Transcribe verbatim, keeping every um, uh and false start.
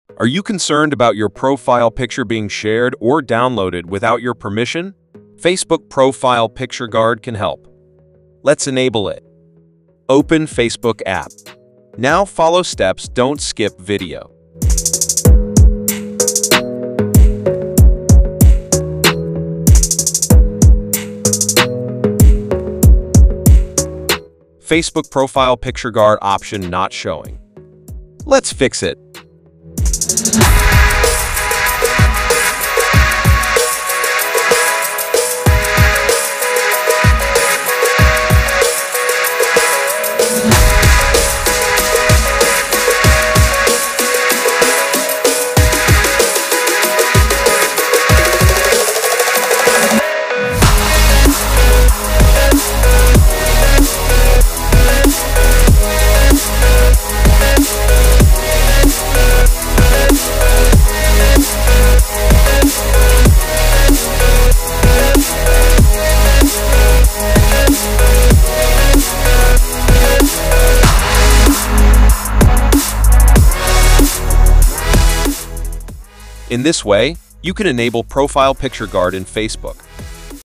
Are you concerned about your profile picture being shared or downloaded without your permission? Facebook Profile Picture Guard can help. Let's enable it. Open Facebook app. Now follow steps, don't skip video. Facebook Profile Picture Guard option not showing. Let's fix it. In this way, you can enable Profile Picture Guard in Facebook.